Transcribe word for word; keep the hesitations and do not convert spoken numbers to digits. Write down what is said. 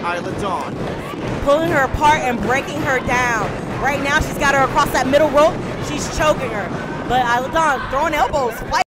Isla Dawn. Pulling her apart and breaking her down. Right now, she's got her across that middle rope. She's choking her. But Isla Dawn throwing elbows.